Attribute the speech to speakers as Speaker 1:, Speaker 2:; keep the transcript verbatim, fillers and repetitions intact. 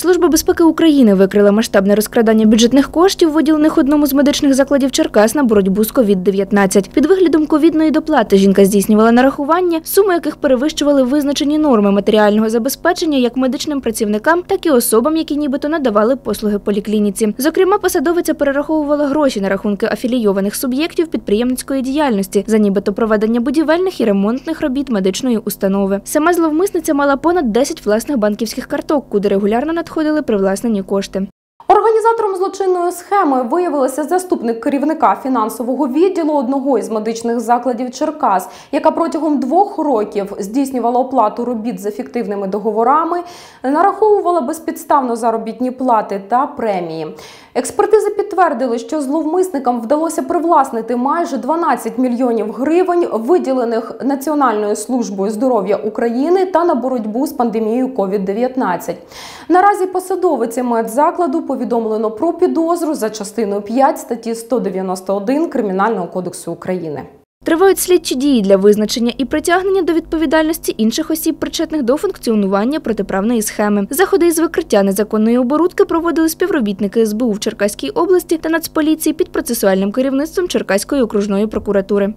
Speaker 1: Служба безпеки України викрила масштабне розкрадання бюджетних коштів, виділених одному з медичних закладів Черкас на боротьбу з ковід дев'ятнадцять. Під виглядом ковідної доплати жінка здійснювала нарахування, суми яких перевищували визначені норми матеріального забезпечення як медичним працівникам, так і особам, які нібито надавали послуги поліклініці. Зокрема, посадовиця перераховувала гроші на рахунки афілійованих суб'єктів підприємницької діяльності за нібито проведення будівельних і ремонтних робіт медичної установи. Сама зловмисниця мала понад десять власних банківських карток, куди регулярно надходили привласнені кошти.
Speaker 2: Організатором злочинної схеми виявилася заступник керівника фінансового відділу одного із медичних закладів Черкас, яка протягом двох років здійснювала оплату робіт за фіктивними договорами, нараховувала безпідставно заробітні плати та премії. Експертизи підтвердили, що зловмисникам вдалося привласнити майже дванадцять мільйонів гривень, виділених Національною службою здоров'я України та на боротьбу з пандемією ковід дев'ятнадцять. Наразі посадовиці медзакладу повідомлено про підозру за частиною п'ять статті сто дев'яносто один Кримінального кодексу України.
Speaker 1: Тривають слідчі дії для визначення і притягнення до відповідальності інших осіб, причетних до функціонування протиправної схеми. Заходи із викриття незаконної оборудки проводили співробітники ес бе у в Черкаській області та Нацполіції під процесуальним керівництвом Черкаської окружної прокуратури.